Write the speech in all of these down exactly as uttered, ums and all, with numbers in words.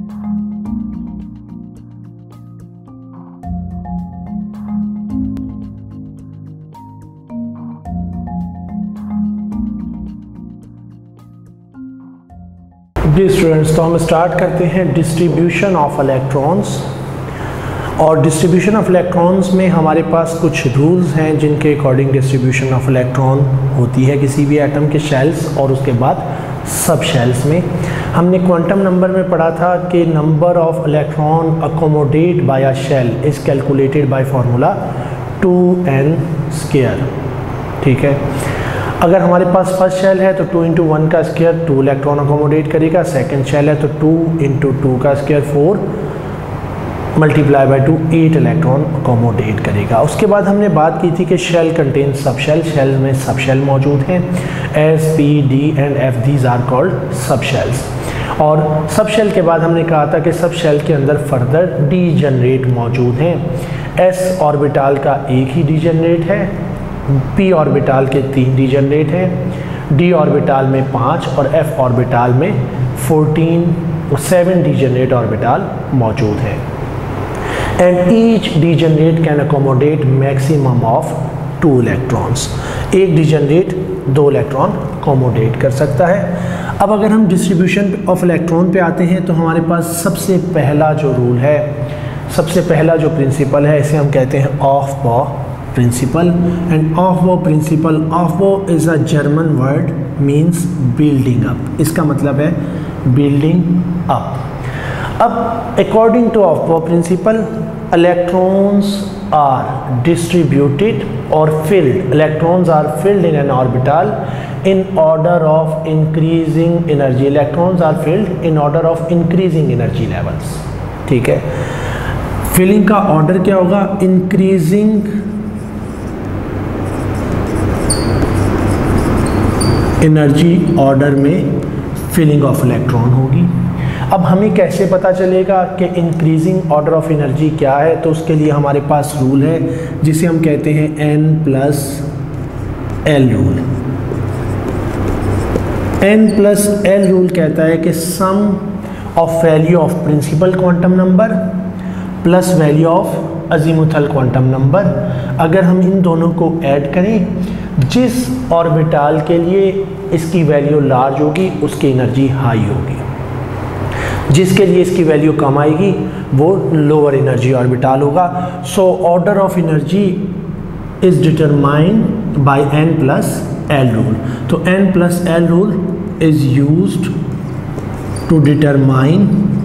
जी students, तो हम start करते हैं डिस्ट्रीब्यूशन ऑफ इलेक्ट्रॉन्स। और डिस्ट्रीब्यूशन ऑफ इलेक्ट्रॉन्स में हमारे पास कुछ रूल्स हैं जिनके अकॉर्डिंग डिस्ट्रीब्यूशन ऑफ इलेक्ट्रॉन होती है किसी भी एटम के शेल्स और उसके बाद सब शेल्स में। हमने क्वांटम नंबर में पढ़ा था कि number of electron accommodate by a shell is calculated by formula two n square. ठीक है, अगर हमारे पास फर्स्ट शेल है तो टू इंटू वन का स्क्वायर टू इलेक्ट्रॉन अकोमोडेट करेगा, सेकंड शेल है तो टू इंटू टू का square four multiply by two eight electron accommodate करेगा। उसके बाद हमने बात की थी कि shell contain sub shell, shell में सब शेल मौजूद हैं, S P D and F, these are called sub shells. और सब शेल के बाद हमने कहा था कि सब शेल के अंदर फर्दर डी जनरेट मौजूद हैं। एस ऑर्बिटाल का एक ही डी जनरेट है, पी ऑर्बिटाल के तीन डी जनरेट हैं, डी ऑर्बिटाल में पाँच और एफ ऑर्बिटाल में fourteen seven degenerate orbital मौजूद हैं। And each degenerate can accommodate maximum of two electrons. एक डी जनरेट दो इलेक्ट्रॉन अकोमोडेट कर सकता है। अब अगर हम डिस्ट्रीब्यूशन ऑफ इलेक्ट्रॉन पे आते हैं तो हमारे पास सबसे पहला जो रूल है, सबसे पहला जो प्रिंसिपल है, इसे हम कहते हैं Aufbau principle. And Aufbau principle, Aufbau is a German word means building up. इसका मतलब है बिल्डिंग अप। अब according to Aufbau principle electrons are distributed और filled, electrons are filled in an orbital in order of increasing energy. Electrons are filled in order of increasing energy levels. ठीक है, filling का order क्या होगा? Increasing energy order में filling of electron होगी। अब हमें कैसे पता चलेगा कि इंक्रीजिंग ऑर्डर ऑफ एनर्जी क्या है? तो उसके लिए हमारे पास रूल है जिसे हम कहते हैं n plus l rule. N plus l rule कहता है कि sum of value of principal quantum number plus value of azimuthal quantum number, अगर हम इन दोनों को ऐड करें, जिस ऑर्बिटाल के लिए इसकी वैल्यू लार्ज होगी उसकी एनर्जी हाई होगी, जिसके लिए इसकी वैल्यू कम आएगी वो लोअर एनर्जी ऑर्बिटाल होगा। So order of energy is determined by n plus l rule. तो n plus l rule is used to determine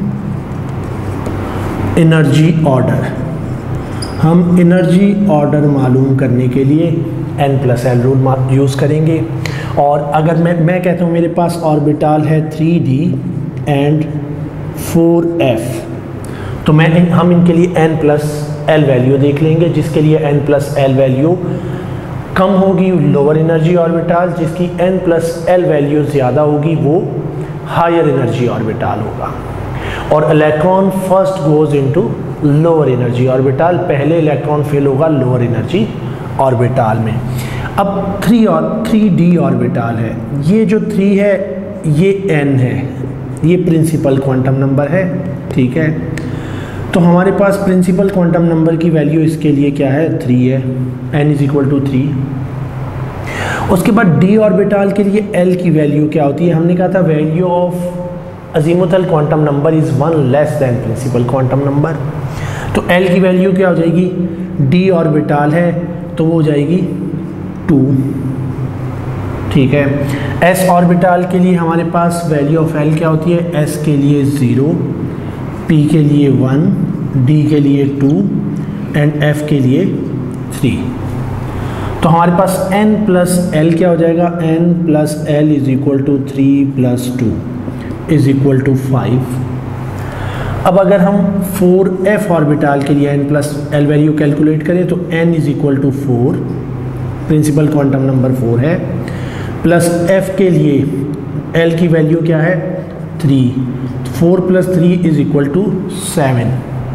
energy order. हम एनर्जी ऑर्डर मालूम करने के लिए n plus l rule use करेंगे। और अगर मैं मैं कहता हूँ मेरे पास ऑर्बिटाल है three D and four F, तो मैं इन, हम इनके लिए एन प्लस एल वैल्यू देख लेंगे, जिसके लिए एन प्लस एल वैल्यू कम होगी लोअर एनर्जी ऑर्बिटाल, जिसकी एन प्लस एल वैल्यू ज़्यादा होगी वो हायर एनर्जी ऑर्बिटाल होगा। और electron first goes into lower energy orbital, पहले इलेक्ट्रॉन फेल होगा लोअर एनर्जी ऑर्बिटाल में। अब थ्री और थ्री डी ऑर्बिटाल है, ये जो थ्री है ये एन है, ये प्रिंसिपल क्वांटम नंबर है। ठीक है, तो हमारे पास प्रिंसिपल क्वांटम नंबर की वैल्यू इसके लिए क्या है? थ्री है, n is equal to three. उसके बाद डी ऑर्बिटाल के लिए एल की वैल्यू क्या होती है? हमने कहा था value of azimuthal quantum number is one less than principal quantum number. तो एल की वैल्यू क्या हो जाएगी? डी ऑर्बिटाल है तो वो हो जाएगी टू। ठीक है, एस ऑर्बिटाल के लिए हमारे पास वैल्यू ऑफ एल क्या होती है? एस के लिए ज़ीरो, पी के लिए वन, डी के लिए टू एंड एफ के लिए थ्री। तो हमारे पास एन प्लस एल क्या हो जाएगा? N plus l is equal to three plus two is equal to five. अब अगर हम फोर एफ ऑर्बिटाल के लिए n plus l value calculate करें तो n is equal to four, principal quantum number four है, प्लस एफ के लिए एल की वैल्यू क्या है? Three. Four plus three is equal to seven.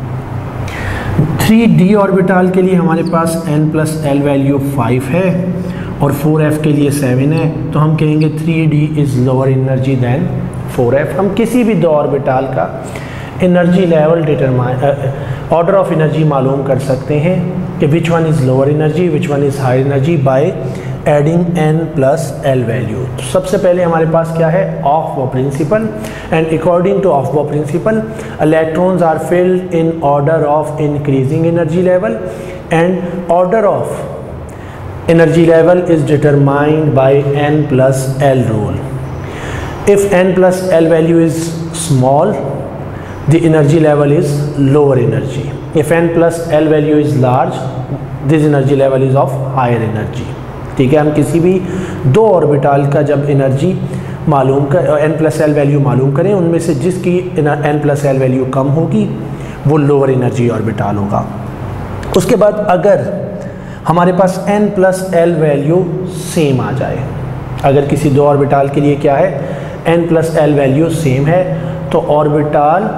Three D orbital के लिए हमारे पास n plus l value five है और फोर एफ के लिए सेवन है, तो हम कहेंगे three D is lower energy than four F. हम किसी भी दो ऑर्बिटाल का energy level determine order of energy मालूम कर सकते हैं कि which one is lower energy which one is higher energy by adding n plus l value. सबसे पहले हमारे पास क्या है, Aufbau principle, and according to Aufbau principle electrons are filled in order of increasing energy level and order of energy level is determined by n plus l rule. If n plus l value is small the energy level is lower energy. If n plus l value is large, this energy level is of higher energy. ठीक है, हम किसी भी दो orbital का जब energy मालूम कर n प्लस एल वैल्यू मालूम करें, उनमें से जिसकी n प्लस एल वैल्यू कम होगी वो लोअर एनर्जी ऑर्बिटल होगा। उसके बाद अगर हमारे पास n plus l value same आ जाए, अगर किसी दो ऑर्बिटल के लिए क्या है n plus l value same है, तो orbital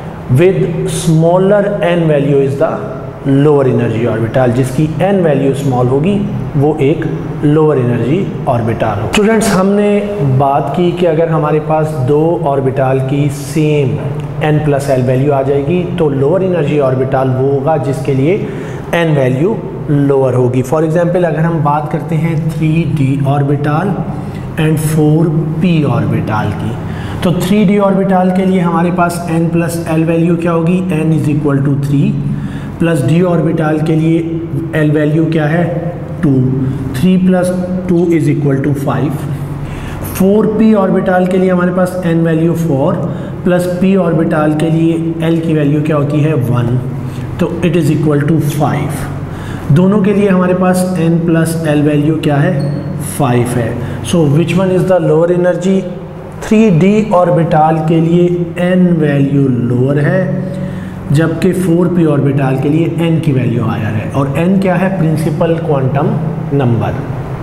with smaller n value is the lower energy orbital, जिसकी n वैल्यू स्मॉल होगी वो एक लोअर एनर्जी ऑर्बिटल हो। स्टूडेंट्स, हमने बात की कि अगर हमारे पास दो ऑर्बिटल की same n plus l value आ जाएगी तो लोअर एनर्जी ऑर्बिटल वो होगा जिसके लिए n वैल्यू लोअर होगी। फॉर एग्जांपल अगर हम बात करते हैं three D orbital and four P orbital की, तो थ्री डी ऑर्बिटल के लिए हमारे पास n प्लस एल वैल्यू क्या होगी, n is equal to three, plus D orbital के लिए l वैल्यू क्या है two, three plus two is equal to five. Four P orbital के लिए हमारे पास n value four, plus p orbital के लिए l की वैल्यू क्या होती है वन, तो it is equal to five. दोनों के लिए हमारे पास n प्लस एल वैल्यू क्या है फाइव है। So which one is the lower energy, three D orbital के लिए n वैल्यू लोअर है, जबकि फोर पी ऑर्बिटल के लिए n की वैल्यू हायर है, और n क्या है प्रिंसिपल क्वांटम नंबर।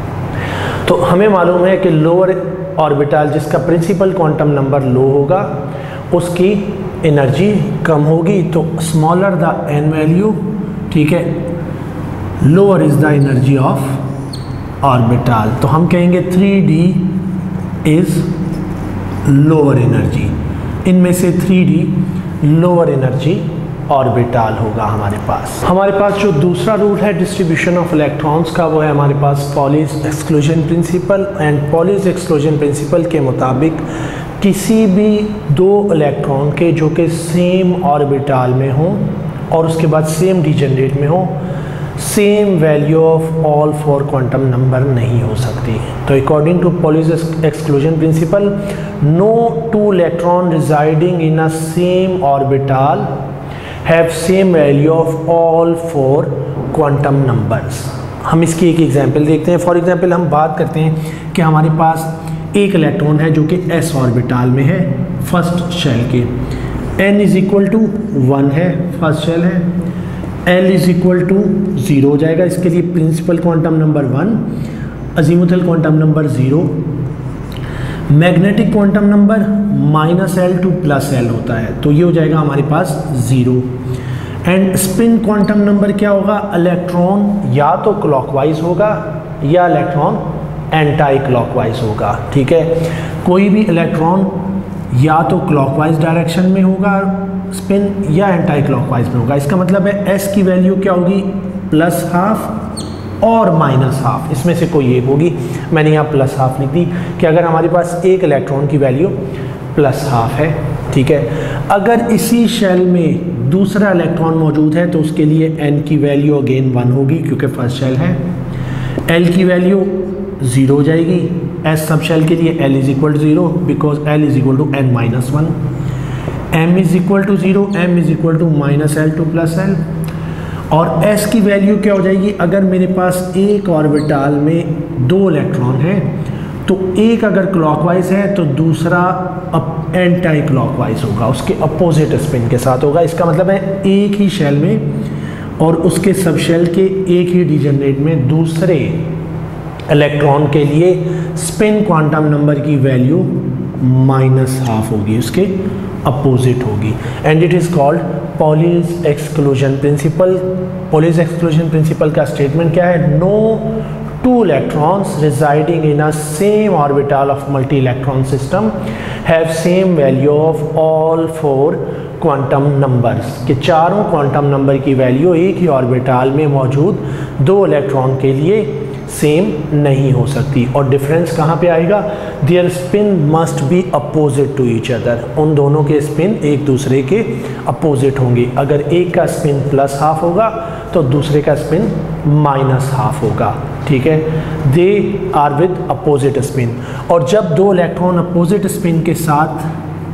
तो हमें मालूम है कि लोअर ऑर्बिटल जिसका प्रिंसिपल क्वांटम नंबर लो होगा उसकी एनर्जी कम होगी, तो स्मॉलर द n वैल्यू, ठीक है, lower is the energy of orbital. तो हम कहेंगे three D is lower energy, इनमें से three D lower energy orbital होगा हमारे पास। हमारे पास जो दूसरा रूल है डिस्ट्रीब्यूशन ऑफ इलेक्ट्रॉन्स का, वो है हमारे पास Pauli's exclusion principle. And Pauli's exclusion principle के मुताबिक किसी भी दो इलेक्ट्रॉन के जो कि सेम ऑर्बिटल में हों और उसके बाद सेम डिजेनरेट में हो, same value of all four quantum number नहीं हो सकती। तो according to Pauli's exclusion principle, no two electron residing in a same orbital have same value of all four quantum numbers. हम इसकी एक एग्जांपल देखते हैं। फॉर एग्जांपल हम बात करते हैं कि हमारे पास एक इलेक्ट्रॉन है जो कि एस ऑर्बिटल में है फर्स्ट शेल के, n is equal to one है, फर्स्ट शेल है, l is equal to zero हो जाएगा, इसके लिए principal quantum number one, azimuthal quantum number zero, magnetic quantum number minus l to plus l होता है, तो ये हो जाएगा हमारे पास zero. And spin quantum number क्या होगा, इलेक्ट्रॉन या तो क्लॉकवाइज होगा या इलेक्ट्रॉन एंटी क्लॉकवाइज होगा। ठीक है, कोई भी इलेक्ट्रॉन या तो क्लॉकवाइज डायरेक्शन में होगा स्पिन या एंटी क्लॉकवाइज में होगा। इसका मतलब है एस की वैल्यू क्या होगी, प्लस हाफ और माइनस हाफ, इसमें से कोई एक होगी। मैंने यहाँ प्लस हाफ लिख दी कि अगर हमारे पास एक इलेक्ट्रॉन की वैल्यू प्लस हाफ है, ठीक है, अगर इसी शेल में दूसरा इलेक्ट्रॉन मौजूद है तो उसके लिए एन की वैल्यू अगेन वन होगी क्योंकि फर्स्ट शेल है, एल की वैल्यू ज़ीरो हो जाएगी, एस सब शेल के लिए l is equal to zero because l is equal to n minus one, m is equal to zero, m is equal to minus l to plus l, और S की value क्या हो जाएगी, अगर मेरे पास एक ऑर्बिटल में दो इलेक्ट्रॉन है तो एक अगर क्लॉकवाइज है तो दूसरा एंटी क्लॉकवाइज होगा, उसके अपोजिट स्पिन के साथ होगा। इसका मतलब है एक ही शेल में और उसके सब शेल के एक ही डिजेनरेट में दूसरे इलेक्ट्रॉन के लिए स्पिन क्वांटम नंबर की वैल्यू माइनस हाफ होगी, उसके अपोजिट होगी, and it is called Pauli's exclusion principle. Pauli's exclusion principle का स्टेटमेंट क्या है, no two electrons residing in a same orbital of multi-electron system have same value of all four quantum numbers कि चारों quantum number की value एक ही orbital में मौजूद दो इलेक्ट्रॉन के लिए सेम नहीं हो सकती। और डिफरेंस कहाँ पे आएगा? Their spin must be opposite to each other, उन दोनों के स्पिन एक दूसरे के अपोजिट होंगे। अगर एक का स्पिन प्लस हाफ होगा तो दूसरे का स्पिन माइनस हाफ होगा, ठीक है। They are with opposite spin. और जब दो इलेक्ट्रॉन अपोजिट स्पिन के साथ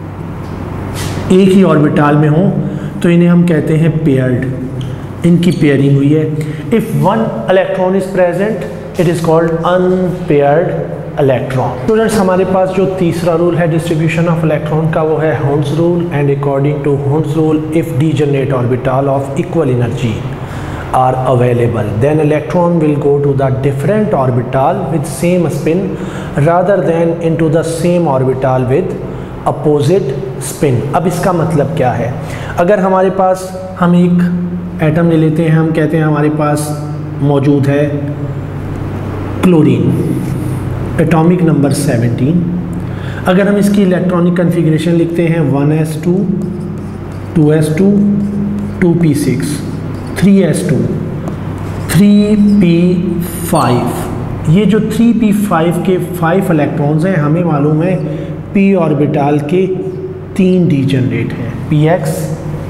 एक ही ऑर्बिटल में हों तो इन्हें हम कहते हैं पेयर्ड, इनकी पेयरिंग हुई है। If one electron is present it is called unpaired electron. Students, हमारे पास जो तीसरा रूल है डिस्ट्रीब्यूशन ऑफ इलेक्ट्रॉन का वो है हॉर्न्स रूल। एंड अकॉर्डिंग टू हॉर्न्स rule, if degenerate orbital of equal energy are available, then electron will go to the different orbital with same spin rather than into the same orbital with opposite spin। अब इसका मतलब क्या है? अगर हमारे पास हम एक एटम ले लेते हैं, हम कहते हैं हमारे पास मौजूद है क्लोरीन, एटॉमिक नंबर सेवनटीन। अगर हम इसकी इलेक्ट्रॉनिक कन्फिग्रेशन लिखते हैं one S two, two S two, two P six, three S two, three P five, ये जो थ्री पी फाइव के फाइव इलेक्ट्रॉन्स हैं, हमें मालूम है p ऑर्बिटल के तीन डीजनरेट हैं, P X,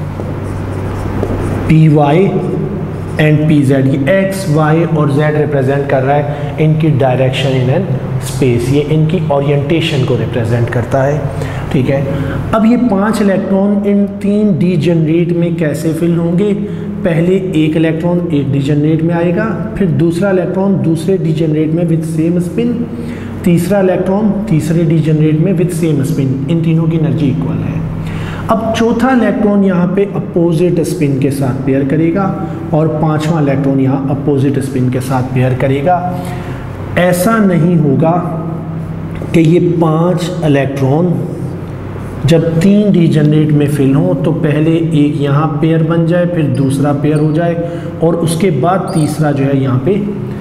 P Y and P Z. ये एक्स, वाई और जेड रिप्रेजेंट कर रहा है इनकी डायरेक्शन इन एन स्पेस, ये इनकी ओरिएंटेशन को रिप्रेजेंट करता है, ठीक है। अब ये पांच इलेक्ट्रॉन इन तीन डीजनरेट में कैसे फिल होंगे? पहले एक इलेक्ट्रॉन एक डीजनरेट में आएगा, फिर दूसरा इलेक्ट्रॉन दूसरे डीजनरेट में विद सेम स्पिन, तीसरा इलेक्ट्रॉन तीसरे डीजनरेट में विद सेम स्पिन। इन तीनों की एनर्जी इक्वल है। अब चौथा इलेक्ट्रॉन यहाँ पे अपोजिट स्पिन के साथ पेयर करेगा और पांचवा इलेक्ट्रॉन यहाँ अपोजिट स्पिन के साथ पेयर करेगा। ऐसा नहीं होगा कि ये पांच इलेक्ट्रॉन जब तीन डीजनरेट में फिल हो तो पहले एक यहाँ पेयर बन जाए, फिर दूसरा पेयर हो जाए और उसके बाद तीसरा जो है यहाँ पे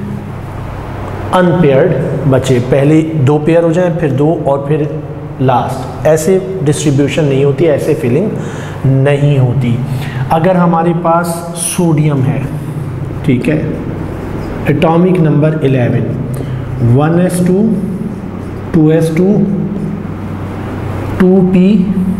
अनपेयर्ड बचे। पहले दो पेयर हो जाए, फिर दो और फिर लास्ट। ऐसे डिस्ट्रीब्यूशन नहीं होती, ऐसे फिलिंग नहीं होती। अगर हमारे पास सोडियम है, ठीक है, atomic number eleven, one S two, two S two, two P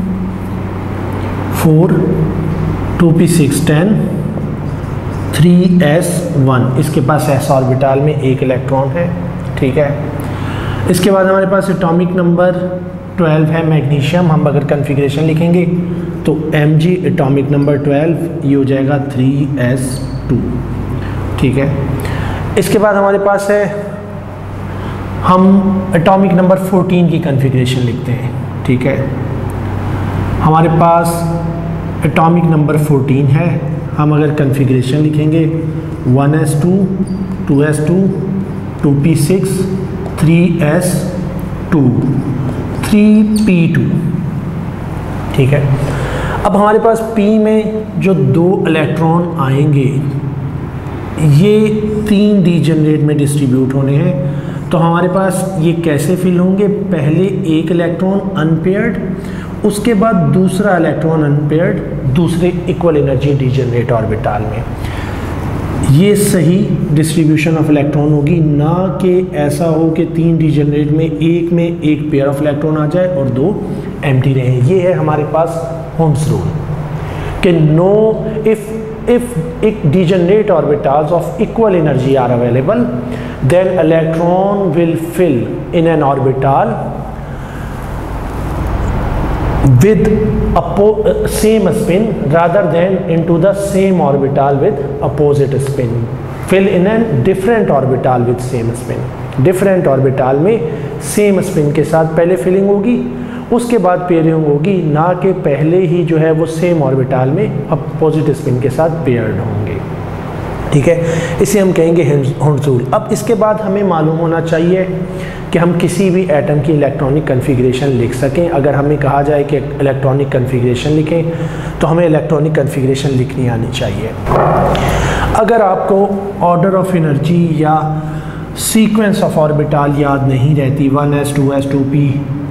four, two P six, ten, three S one, इसके पास एस ऑर्बिटल में एक इलेक्ट्रॉन है, ठीक है। इसके बाद हमारे पास एटॉमिक नंबर ट्वेल्व है मैग्नीशियम। हम अगर कन्फिग्रेशन लिखेंगे तो M G atomic number twelve, ये हो जाएगा थ्री एस टू, ठीक है। इसके बाद हमारे पास है, हम एटॉमिक नंबर फोर्टीन की कन्फिग्रेशन लिखते हैं, ठीक है। हमारे पास एटॉमिक नंबर फोर्टीन है, हम अगर कन्फिग्रेशन लिखेंगे one S two, two S two, two P six, three S two, three p two, ठीक है। अब हमारे पास P में जो दो इलेक्ट्रॉन आएंगे ये तीन डीजनरेट में डिस्ट्रीब्यूट होने हैं, तो हमारे पास ये कैसे फिल होंगे? पहले एक इलेक्ट्रॉन अनपेयर्ड, उसके बाद दूसरा इलेक्ट्रॉन अनपेयर्ड दूसरे इक्वल एनर्जी डीजनरेट ऑर्बिटल में। ये सही डिस्ट्रीब्यूशन ऑफ इलेक्ट्रॉन होगी, ना कि ऐसा हो कि तीन डीजनरेट में एक में एक पेयर ऑफ इलेक्ट्रॉन आ जाए और दो एम्प्टी रहे। ये है हमारे पास होम्स रूल कि नो इफ इफ एक degenerate orbitals of equal energy are available then electron will fill in an orbital with a same spin rather than into the same orbital with opposite spin. Fill in a different orbital with same spin. Different orbital में same spin के साथ पहले filling होगी, उसके बाद pairing होगी, ना कि पहले ही जो है वो सेम ऑर्बिटल में अपोजिट स्पिन के साथ पेयर्ड होंगे, ठीक है। इसे हम कहेंगे होम्स रूल। अब इसके बाद हमें मालूम होना चाहिए कि हम किसी भी एटम की इलेक्ट्रॉनिक कन्फिग्रेशन लिख सकें। अगर हमें कहा जाए कि इलेक्ट्रॉनिक कन्फिग्रेशन लिखें तो हमें इलेक्ट्रॉनिक कन्फिग्रेशन लिखनी आनी चाहिए। अगर आपको ऑर्डर ऑफ एनर्जी या सीक्वेंस ऑफ ऑर्बिटल याद नहीं रहती, one S two S two P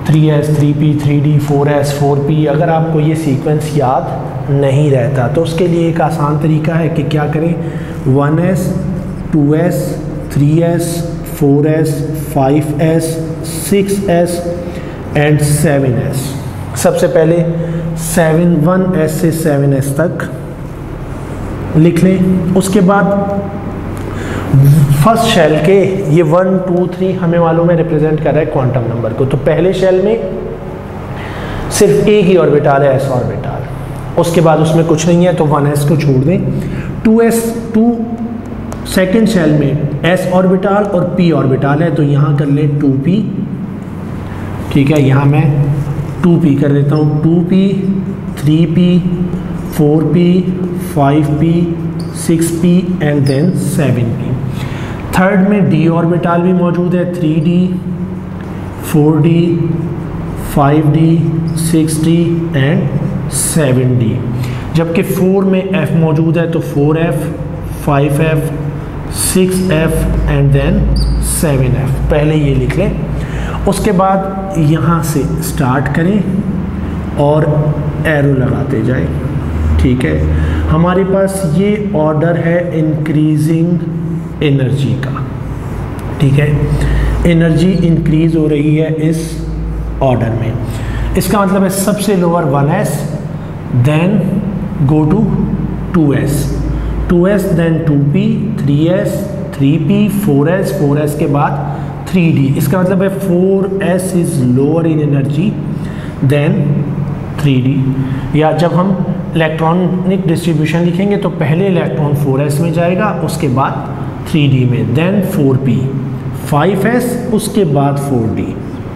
three s, three p, three d, four s, four p. अगर आपको ये सीक्वेंस याद नहीं रहता तो उसके लिए एक आसान तरीका है कि क्या करें, one S, two s, three s, four s, five s, six s and seven s. सबसे पहले सेवन वन एस से सेवन एस तक लिख लें। उसके बाद फर्स्ट शेल के ये वन टू थ्री हमें मालूम है रिप्रेजेंट कर रहा है क्वांटम नंबर को, तो पहले शेल में सिर्फ एक ही ऑर्बिटल है, एस ऑर्बिटल। उसके बाद उसमें कुछ नहीं है तो वन एस को छोड़ दें। Two S two second shell में एस ऑर्बिटल और पी ऑर्बिटल है, तो यहाँ कर लें टू पी। ठीक है, यहाँ मैं टू पी कर लेता हूँ, two P, three p, four p, five p, six p and then seven p. Third में डी ऑर्बिटल भी मौजूद है, three d, four d, five d, six d and seven d. जबकि फोर में f मौजूद है, तो four f, five f, six f and then seven f. पहले ये लिख लें। उसके बाद यहाँ से स्टार्ट करें और एरो लगाते जाएं। ठीक है, हमारे पास ये ऑर्डर है इंक्रीजिंग एनर्जी का। ठीक है, एनर्जी इंक्रीज हो रही है इस ऑर्डर में। इसका मतलब है सबसे lower one s, then go to two S, two s then two P, three s, three p, four s, four s के बाद थ्री डी। इसका मतलब है four s is lower in energy than three d. या जब हम electronic distribution लिखेंगे तो पहले इलेक्ट्रॉन फोर एस में जाएगा, उसके बाद थ्री डी में, then four p, five s, उसके बाद four d,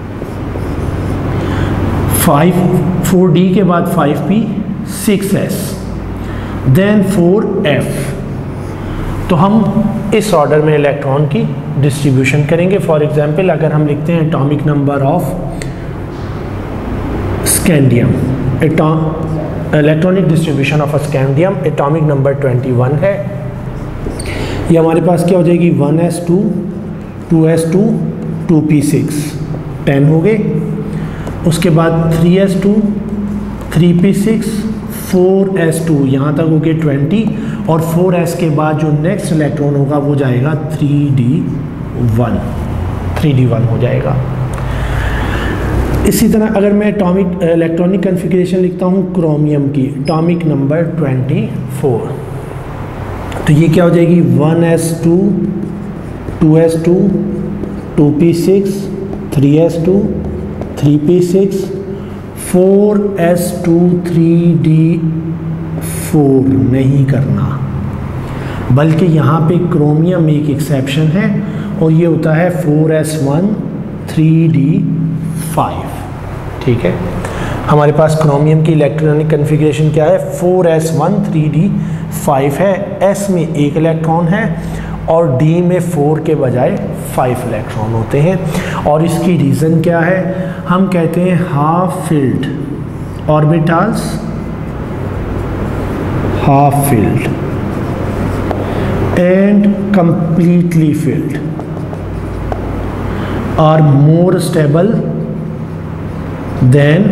five four d के बाद five p, six s, then four F. तो हम इस ऑर्डर में इलेक्ट्रॉन की डिस्ट्रीब्यूशन करेंगे। फॉर एग्जांपल अगर हम लिखते हैं atomic number of scandium, electronic distribution of scandium atomic number twenty one है। ये हमारे पास क्या हो जाएगी, one S two, two S two, two P six, ten हो गए। उसके बाद three S two, three p six, four s two, यहाँ तक हो गए ट्वेंटी। और फोर एस के बाद जो नेक्स्ट इलेक्ट्रॉन होगा वो जाएगा three d one, three d one हो जाएगा। इसी तरह अगर मैं एटॉमिक इलेक्ट्रॉनिक कन्फिग्रेशन लिखता हूँ क्रोमियम की, एटॉमिक नंबर ट्वेंटी फोर, तो ये क्या हो जाएगी, one S two, two S two, two P six, three S two, three p six, four s two, three d four नहीं करना, बल्कि यहाँ पे क्रोमियम एक एक्सेप्शन है और ये होता है four s one, three d five. ठीक है, हमारे पास क्रोमियम की इलेक्ट्रॉनिक कन्फिग्रेशन क्या है, four s one, three d five है। एस में एक इलेक्ट्रॉन है और डी में फोर के बजाय फाइव इलेक्ट्रॉन होते हैं। और इसकी रीज़न क्या है, हम कहते हैं half filled orbitals, half filled and completely filled are more stable than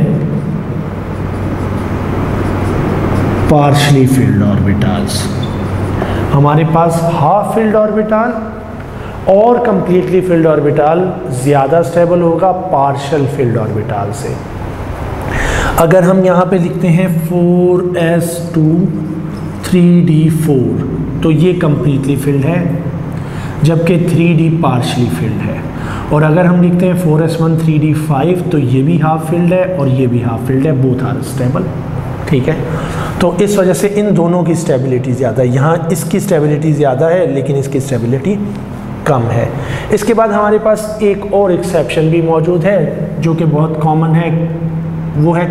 partially filled orbitals। हमारे पास हाफ फिल्ड ऑर्बिटल और कंप्लीटली फिल्ड ऑर्बिटल ज़्यादा स्टेबल होगा पार्शियल फिल्ड ऑर्बिटल से। अगर हम यहाँ पे लिखते हैं four s two, three d four, तो ये कंप्लीटली फिल्ड है, जबकि थ्री डी पार्शली फिल्ड है। और अगर हम लिखते हैं four s one, three d five, तो ये भी हाफ फिल्ड है और ये भी हाफ फिल्ड है, बोथ आर स्टेबल। ठीक है, तो इस वजह से इन दोनों की स्टेबिलिटी ज़्यादा है। यहाँ इसकी स्टेबिलिटी ज़्यादा है लेकिन इसकी स्टेबिलिटी कम है। इसके बाद हमारे पास एक और एक्सेप्शन भी मौजूद है जो कि बहुत कॉमन है, वो है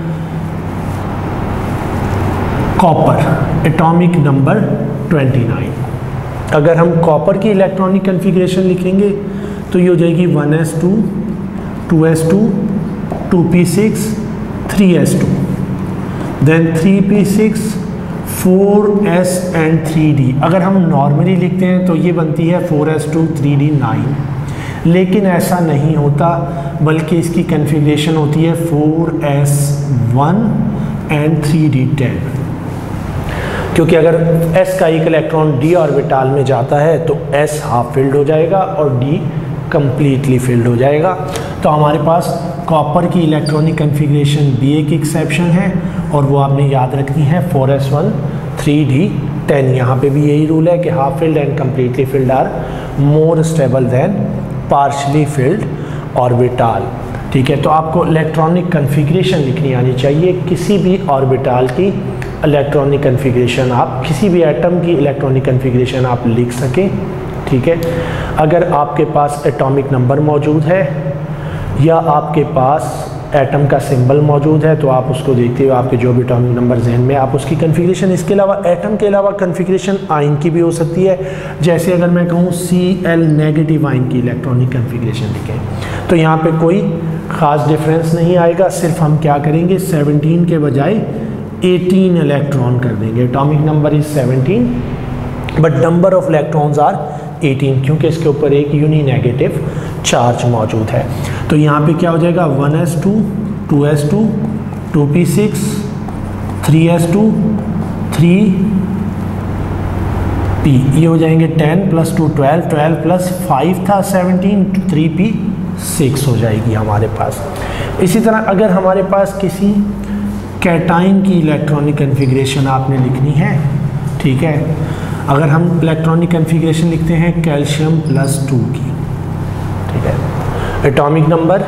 copper, atomic number twenty nine. अगर हम कॉपर की इलेक्ट्रॉनिक कन्फिग्रेशन लिखेंगे तो ये हो जाएगी one S two, two S two, two P six, three S two, then three p six, four s and three d. अगर हम नॉर्मली लिखते हैं तो ये बनती है four s two, three d nine, लेकिन ऐसा नहीं होता, बल्कि इसकी कन्फिग्रेशन होती है four s one and three d ten, क्योंकि अगर s का एक इलेक्ट्रॉन d ऑर्बिटाल में जाता है तो s हाफ फिल्ड हो जाएगा और d कंप्लीटली फिल्ड हो जाएगा। तो हमारे पास कॉपर की इलेक्ट्रॉनिक कन्फिग्रेशन भी एक एक्सेप्शन है और वो आपने याद रखनी है four s one three d ten. यहाँ पे भी यही रूल है कि half filled and completely filled are more stable than partially filled orbital. ठीक है, तो आपको इलेक्ट्रॉनिक कन्फिग्रेशन लिखनी आनी चाहिए। किसी भी ऑर्बिटाल की इलेक्ट्रॉनिक कन्फिग्रेशन, आप किसी भी एटम की इलेक्ट्रॉनिक कन्फिग्रेशन आप लिख सकें। ठीक है, अगर आपके पास एटॉमिक नंबर मौजूद है या आपके पास एटम का सिंबल मौजूद है तो आप उसको देखते हो, आपके जो भी एटॉमिक नंबर जहन में, आप उसकी कन्फिग्रेशन, इसके अलावा एटम के अलावा कन्फिग्रेशन आयन की भी हो सकती है। जैसे अगर मैं कहूँ सी एल नेगेटिव आयन की इलेक्ट्रॉनिक कन्फिग्रेशन लिखें तो यहाँ पे कोई ख़ास डिफरेंस नहीं आएगा, सिर्फ हम क्या करेंगे, सेवनटीन के बजाय एटीन इलेक्ट्रॉन कर देंगे। Atomic number is seventeen but number of electrons are eighteen, क्योंकि इसके ऊपर एक यूनी नेगेटिव चार्ज मौजूद है। तो यहाँ पे क्या हो जाएगा, one S two, two S two, two P six, three S two, three p, ये हो जाएंगे ten plus two twelve, twelve plus five था सेवनटीन, थ्री पी सिक्स हो जाएगी हमारे पास। इसी तरह अगर हमारे पास किसी कैटाइन की इलेक्ट्रॉनिक कन्फिग्रेशन आपने लिखनी है, ठीक है, अगर हम इलेक्ट्रॉनिक कन्फिग्रेशन लिखते हैं कैल्शियम प्लस टू की, ठीक है, एटॉमिक नंबर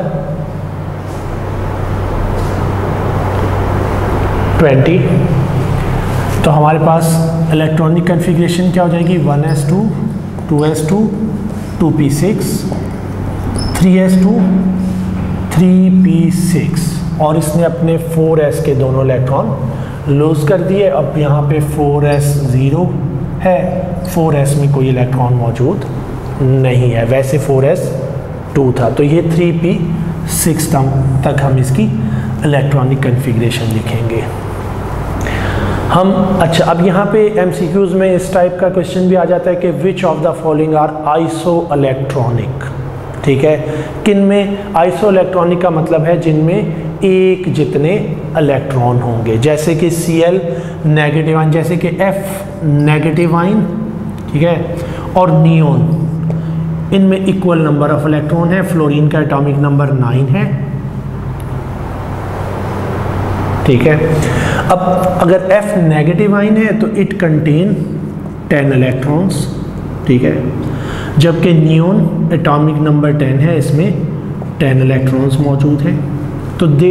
ट्वेंटी, तो हमारे पास इलेक्ट्रॉनिक कन्फिग्रेशन क्या हो जाएगी, one S two, two S two, two P six, three S two, three p six, और इसने अपने फोर एस के दोनों इलेक्ट्रॉन लूज़ कर दिए। अब यहाँ पे फोर एस ज़ीरो है, फोर एस में कोई इलेक्ट्रॉन मौजूद नहीं है, वैसे फोर एस टू था, तो ये थ्री पी सिक्स तक हम इसकी इलेक्ट्रॉनिक कन्फिग्रेशन लिखेंगे हम। अच्छा, अब यहाँ पे एमसीक्यूज़ में इस टाइप का क्वेश्चन भी आ जाता है कि which of the following are isoelectronic. ठीक है, किन में आइसो इलेक्ट्रॉनिक का मतलब है जिनमें एक जितने इलेक्ट्रॉन होंगे, जैसे कि सी एल नेगेटिव आयन, जैसे कि एफ नेगेटिव आयन, ठीक है, और नियोन, इनमें इक्वल नंबर ऑफ इलेक्ट्रॉन है। फ्लोरीन का एटॉमिक नंबर नाइन है। ठीक है, अब अगर एफ नेगेटिव आयन है तो इट कंटेन टेन इलेक्ट्रॉन्स, ठीक है, जबकि नियोन एटॉमिक नंबर टेन है, इसमें टेन इलेक्ट्रॉन्स मौजूद हैं। तो they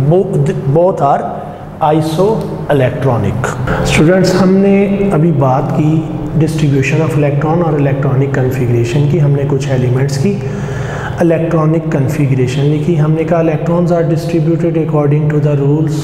both are isoelectronic. Students, हमने अभी बात की डिस्ट्रीब्यूशन ऑफ इलेक्ट्रॉन और इलेक्ट्रॉनिक कन्फिग्रेशन की, हमने कुछ एलिमेंट्स की इलेक्ट्रॉनिक कन्फिग्रेशन लिखी। हमने कहा electrons are distributed according to the rules.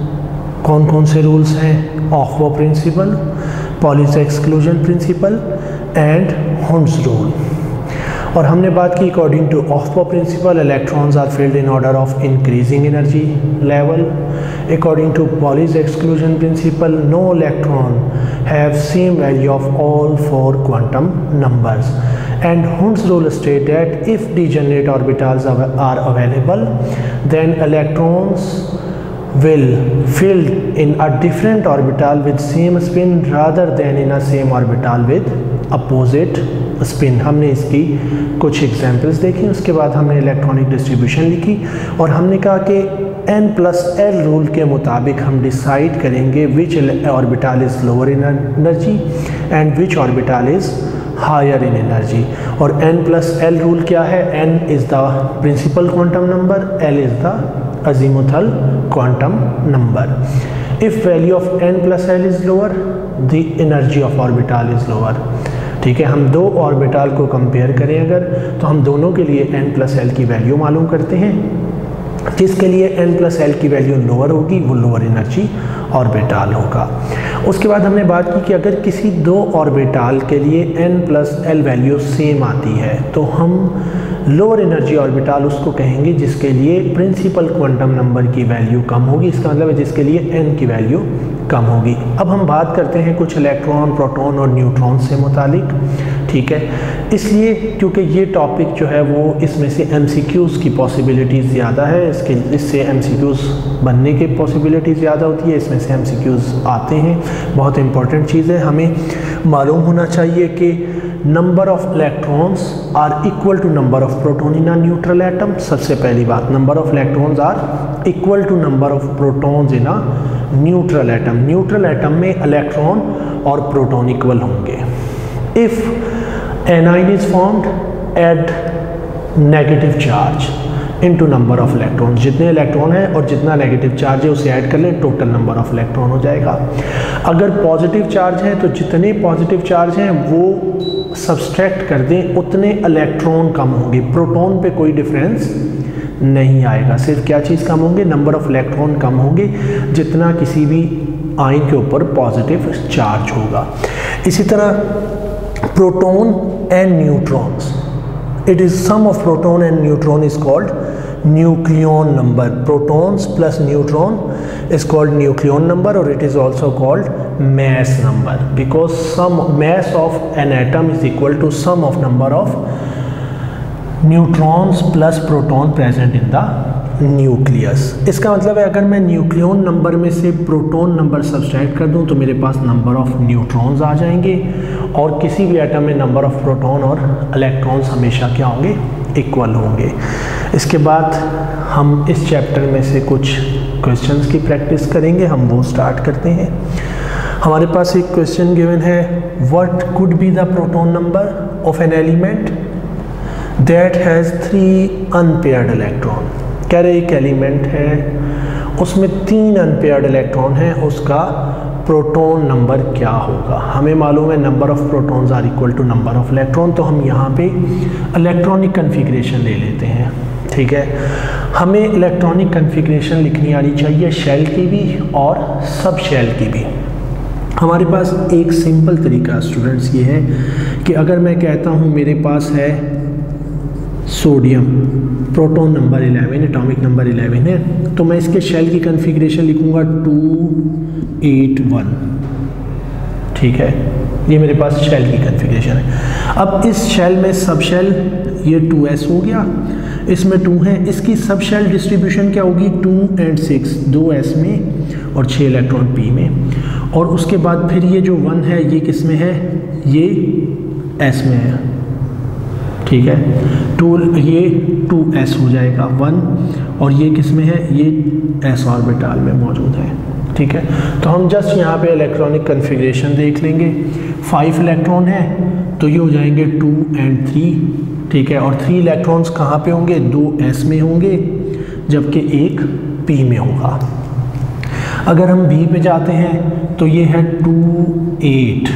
कौन कौन से रूल्स हैं? Aufbau principle, Pauli's exclusion principle and Hund's rule. और हमने बात की according to Aufbau principle electrons are filled in order of increasing energy level. According to Pauli's exclusion principle no electron have same value of all four quantum numbers. And Hund's rule state that if degenerate orbitals are available, then electrons will filled in a different orbital with same spin rather than in a same orbital with opposite spin। हमने इसकी कुछ examples देखी, उसके बाद हमने electronic distribution लिखी और हमने कहा कि n प्लस एल रूल के मुताबिक हम डिसाइड करेंगे which orbital is lower in energy and which orbital is higher in energy. और n प्लस एल रूल क्या है? n is the principal quantum number, l is the azimuthal quantum number. If value of n plus l is lower, the energy of orbital is lower. ठीक है, हम दो orbital को compare करें अगर, तो हम दोनों के लिए n प्लस एल की वैल्यू मालूम करते हैं। जिसके लिए n प्लस एल की वैल्यू लोअर होगी वो लोअर एनर्जी ऑर्बिटल होगा। उसके बाद हमने बात की कि अगर किसी दो ऑर्बिटल के लिए n plus l value same आती है तो हम लोअर एनर्जी ऑर्बिटल उसको कहेंगे जिसके लिए प्रिंसिपल क्वांटम नंबर की वैल्यू कम होगी। इसका मतलब है जिसके लिए n की वैल्यू कम होगी। अब हम बात करते हैं कुछ इलेक्ट्रॉन, प्रोटॉन और न्यूट्रॉन से मुतालिक। ठीक ठीक है। इसलिए क्योंकि ये टॉपिक जो है वो इसमें से एमसीक्यूज़ की पॉसिबिलिटीज़ ज़्यादा है, इसके इससे एमसीक्यूज़ बनने की पॉसिबिलिटी ज़्यादा होती है, इसमें से एमसीक्यूज़ आते हैं। बहुत इंपॉर्टेंट चीज़ है, हमें मालूम होना चाहिए कि number of electrons are equal to number of proton in a neutral atom. सबसे पहली बात, number of electrons are equal to number of protons in a neutral atom. Neutral atom में इलेक्ट्रॉन और प्रोटॉन इक्वल होंगे। If anion is formed, add negative charge into number of electrons। जितने electron है और जितना नेगेटिव चार्ज है उसे add कर लें, टोटल नंबर ऑफ इलेक्ट्रॉन हो जाएगा। अगर पॉजिटिव चार्ज है तो जितने पॉजिटिव चार्ज हैं वो सब्सट्रैक्ट कर दें, उतने इलेक्ट्रॉन कम होंगे। प्रोटॉन पे कोई डिफरेंस नहीं आएगा, सिर्फ क्या चीज़ कम होंगे, नंबर ऑफ इलेक्ट्रॉन कम होंगे जितना किसी भी आयन के ऊपर पॉजिटिव चार्ज होगा। इसी तरह proton and neutrons, it is sum of proton and neutron is called nucleon number। protons plus neutron is called nucleon number, or it is also called mass number, because sum mass of an atom is equal to sum of number of neutrons plus proton present in the nucleus. इसका मतलब है अगर मैं nucleon number में से proton number subtract कर दूं तो मेरे पास नंबर ऑफ न्यूट्रॉन्स आ जाएंगे, और किसी भी एटम में नंबर ऑफ प्रोटॉन और इलेक्ट्रॉन्स हमेशा क्या होंगे, इक्वल होंगे। इसके बाद हम इस चैप्टर में से कुछ क्वेश्चंस की प्रैक्टिस करेंगे, हम वो स्टार्ट करते हैं। हमारे पास एक क्वेश्चन गिवन है, what could be the proton number of an element that has three unpaired electron. कह रहे एक एलिमेंट है उसमें तीन अनपेयर्ड इलेक्ट्रॉन हैं, उसका प्रोटॉन नंबर क्या होगा। हमें मालूम है number of protons are equal to number of electron, तो हम यहाँ पे इलेक्ट्रॉनिक कन्फिग्रेशन ले लेते हैं। ठीक है, हमें इलेक्ट्रॉनिक कन्फिग्रेशन लिखनी आनी चाहिए शेल की भी और सब शेल की भी। हमारे पास एक सिंपल तरीका स्टूडेंट्स ये है कि अगर मैं कहता हूँ मेरे पास है sodium, proton number eleven, atomic number eleven है, तो मैं इसके शेल की कन्फिग्रेशन लिखूंगा टू एट वन। ठीक है, ये मेरे पास शेल की कन्फिग्रेशन है। अब इस शेल में सब शेल ये टू एस हो गया, इसमें टू है, इसकी सब शेल डिस्ट्रीब्यूशन क्या होगी, टू एंड सिक्स, दो एस में और छः इलेक्ट्रॉन पी में, और उसके बाद फिर ये जो वन है ये किस में है, ये एस में है। ठीक है, टू ये टू एस हो जाएगा वन, और ये किस में है, ये एस ऑर्बिटल में मौजूद है। ठीक है, तो हम जस्ट यहाँ पे इलेक्ट्रॉनिक कन्फिग्रेशन देख लेंगे। फाइव इलेक्ट्रॉन है तो ये हो जाएंगे टू एंड थ्री। ठीक है, और थ्री इलेक्ट्रॉन्स कहाँ पे होंगे, दो एस में होंगे जबकि एक पी में होगा। अगर हम बी पे जाते हैं तो ये है two eight,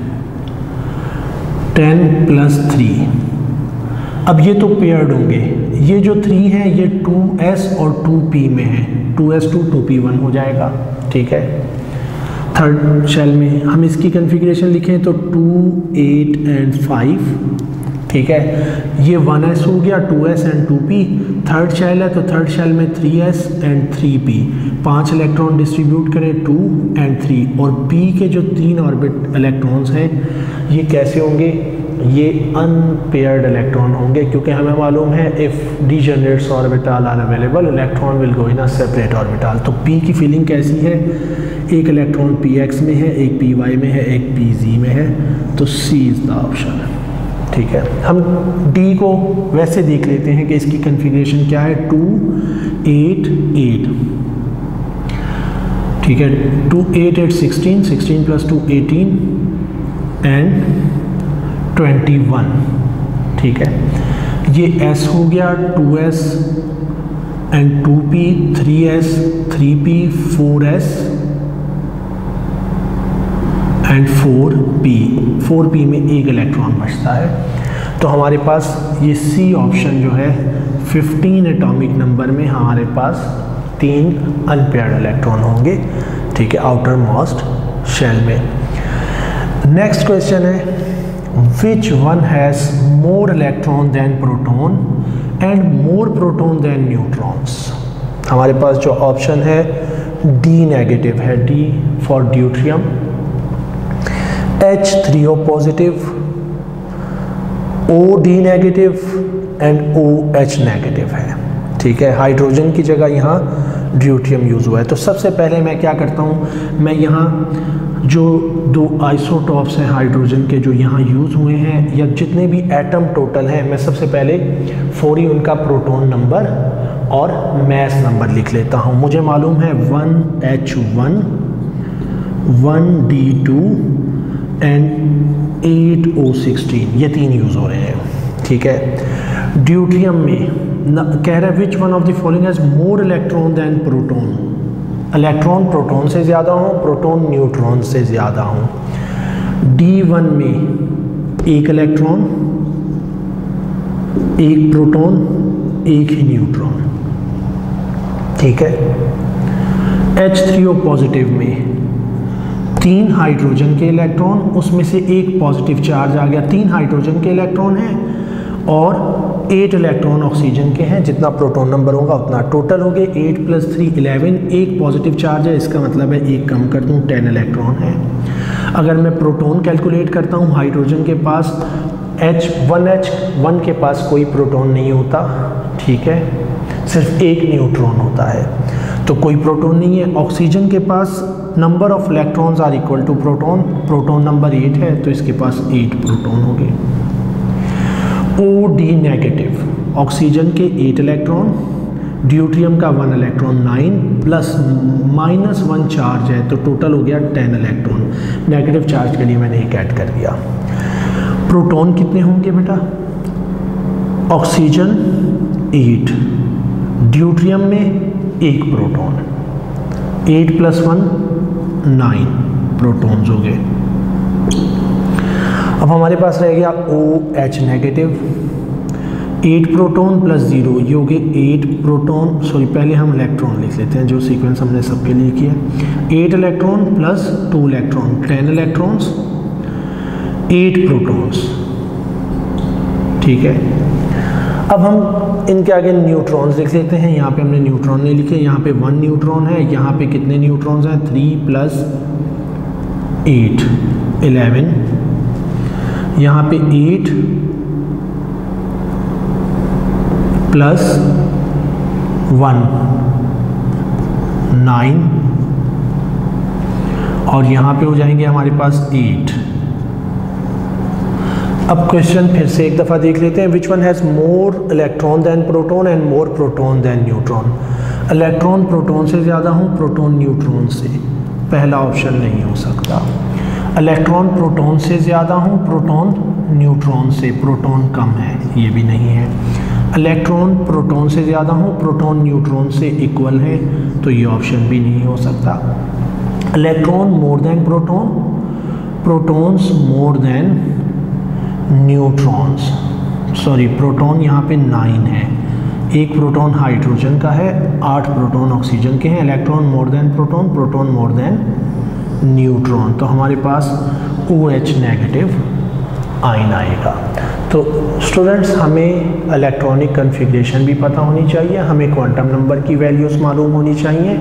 ten plus three. अब ये तो पेयर्ड होंगे, ये जो थ्री है ये टू एस और टू पी में है, two S two two p one हो जाएगा। ठीक है, थर्ड शेल में हम इसकी कन्फिग्रेशन लिखें तो टू एट एंड फाइव। ठीक है, ये वन एस हो गया, two s and two p. Third shell है तो थर्ड शेल में three s and three p, पाँच इलेक्ट्रॉन डिस्ट्रीब्यूट करें टू एंड थ्री, और पी के जो तीन ऑर्बिट इलेक्ट्रॉन्स हैं ये कैसे होंगे, ये अनपेयर्ड इलेक्ट्रॉन होंगे, क्योंकि हमें मालूम है if degenerates orbital are available electron will go in a separate orbital. तो पी की फीलिंग कैसी है, एक इलेक्ट्रॉन पी एक्स में है, एक पी वाई में है, एक पी जी में है, तो सी इज़ द ऑप्शन। ठीक है, हम डी को वैसे देख लेते हैं कि इसकी कन्फिग्रेशन क्या है, टू एट एट। ठीक है, two eight eight sixteen, sixteen plus two eighteen and twenty one. ठीक है, ये S हो गया, two s and two P, three s, three p, four s and four p, four p में एक electron बचता है। तो हमारे पास ये C ऑप्शन जो है फिफ्टीन एटॉमिक नंबर में हमारे पास तीन अनपेयर्ड इलेक्ट्रॉन होंगे। ठीक है, आउटर मोस्ट शेल में। नेक्स्ट क्वेश्चन है, which one has more electron than proton and more proton than neutrons। हमारे पास जो ऑप्शन है D नेगेटिव है, D for deuterium, H three O positive, O D negative and O H negative है, ठीक है। Hydrogen की जगह यहाँ ड्यूटेरियम यूज़ हुआ है। तो सबसे पहले मैं क्या करता हूँ, मैं यहाँ जो दो आइसोटॉप्स हैं हाइड्रोजन के जो यहाँ यूज़ हुए हैं या जितने भी एटम टोटल हैं, मैं सबसे पहले फौरी उनका प्रोटॉन नंबर और मैस नंबर लिख लेता हूँ। मुझे मालूम है one H one, one D two and eight O sixteen, ये तीन यूज़ हो रहे हैं, ठीक है। ड्यूटेरियम में न, कह रहा है which one of the following has more electron than proton. Electron proton से ज़्यादा हो, प्रोटॉन न्यूट्रॉन से ज़्यादा हो। डी वन में एक इलेक्ट्रॉन, एक प्रोटॉन, एक ही न्यूट्रॉन, ठीक है। एच थ्री ओ पॉजिटिव में तीन हाइड्रोजन के इलेक्ट्रॉन, उसमें से एक पॉजिटिव चार्ज आ गया, तीन हाइड्रोजन के इलेक्ट्रॉन हैं और एट इलेक्ट्रॉन ऑक्सीजन के हैं। जितना प्रोटॉन नंबर होगा उतना टोटल हो गए, एट प्लस थ्री इलेवन, एक पॉजिटिव चार्ज है, इसका मतलब है एक कम कर दूँ, टेन इलेक्ट्रॉन है। अगर मैं प्रोटॉन कैलकुलेट करता हूँ, हाइड्रोजन के पास एच वन एच वन के पास कोई प्रोटॉन नहीं होता, ठीक है, सिर्फ एक न्यूट्रॉन होता है, तो कोई प्रोटॉन नहीं है। ऑक्सीजन के पास number of electrons are equal to proton, proton number eight है तो इसके पास एट प्रोटॉन हो गए। ओ डी नेगेटिव, ऑक्सीजन के एट इलेक्ट्रॉन, ड्यूटेरियम का one electron, nine plus minus one charge है तो टोटल हो गया टेन इलेक्ट्रॉन। नेगेटिव चार्ज के लिए मैंने एक ऐड कर दिया। प्रोटॉन कितने होंगे बेटा? ऑक्सीजन एट, ड्यूटेरियम में एक proton, eight plus one nine protons हो गए। अब हमारे पास रह गया O H negative, eight proton plus zero, ये हो गए एट प्रोटॉन, सॉरी पहले हम इलेक्ट्रॉन लिख लेते हैं जो सीक्वेंस हमने सबके लिए किया। Eight electron plus two electron, ten electrons, eight protons, ठीक है। अब हम इनके आगे न्यूट्रॉन्स लिख लेते हैं। यहाँ पे हमने न्यूट्रॉन नहीं लिखे, यहाँ पे वन न्यूट्रॉन है, यहाँ पे कितने न्यूट्रॉन्स हैं? थ्री प्लस एट इलेवन, यहाँ पे एट प्लस वन नाइन, और यहाँ पे हो जाएंगे हमारे पास एट। अब क्वेश्चन फिर से एक दफ़ा देख लेते हैं। Which one has more electron than proton and more proton than neutron. Electron proton से ज़्यादा हूँ, प्रोटॉन न्यूट्रॉन से, पहला ऑप्शन नहीं हो सकता। इलेक्ट्रॉन प्रोटॉन से ज़्यादा हूँ, प्रोटॉन न्यूट्रॉन से, प्रोटॉन कम है, ये भी नहीं है। इलेक्ट्रॉन प्रोटॉन से ज़्यादा हूँ, प्रोटॉन न्यूट्रॉन से इक्वल है, तो ये ऑप्शन भी नहीं हो सकता। Electron more than proton, protons more than neutrons, sorry proton यहाँ पे नाइन है, एक प्रोटॉन हाइड्रोजन का है, आठ प्रोटॉन ऑक्सीजन के हैं। Electron more than proton, proton more than neutron, तो हमारे पास ओ एच नेगेटिव आयन आएगा। तो स्टूडेंट्स, हमें इलेक्ट्रॉनिक कन्फिग्रेशन भी पता होनी चाहिए, हमें क्वांटम नंबर की वैल्यूज़ मालूम होनी चाहिए,